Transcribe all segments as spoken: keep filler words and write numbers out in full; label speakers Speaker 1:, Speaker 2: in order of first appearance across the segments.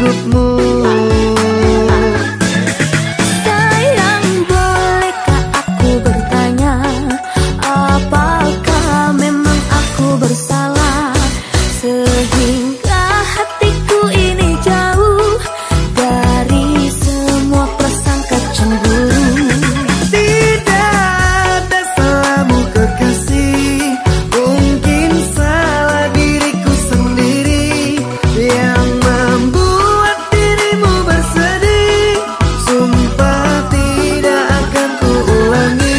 Speaker 1: hidupmu.
Speaker 2: Sayang, bolehkah aku bertanya, apakah memang aku bersalah sehingga hatiku ini jauh dari semua prasangka cemburu?
Speaker 1: Tidak ada salahmu kekasih, mungkin salah diriku sendiri yang membuat dirimu bersedih. Sumpah tidak akan kuulangi.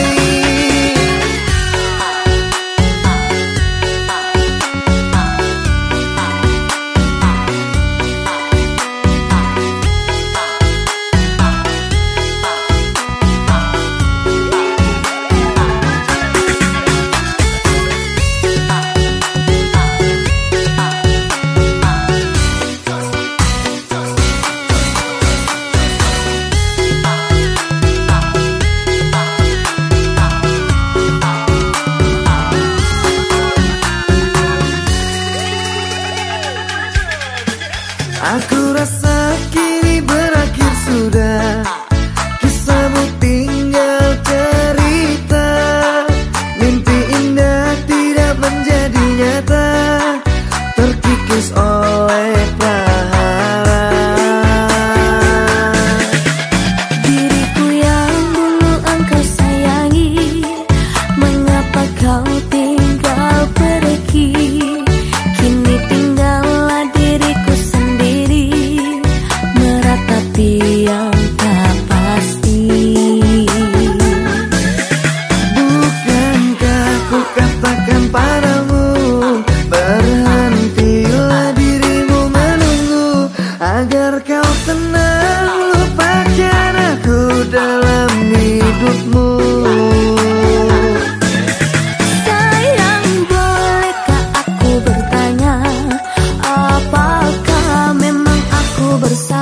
Speaker 1: Aku rasa kini berakhir sudah, kisahmu tinggal cerita. Mimpi indah tidak menjadi nyata, terkikis oleh prahara.
Speaker 2: Diriku yang dulu engkau sayangi, mengapa kau tinggal pergi? Kini tinggallah diriku sendiri, meratapi yang tak pasti.
Speaker 1: Bukankah ku katakan padamu, berhentilah dirimu menunggu, agar kau tenang lupakan aku dalam hidupmu.
Speaker 2: Sayang, bolehkah aku bertanya, apakah memang aku bersalah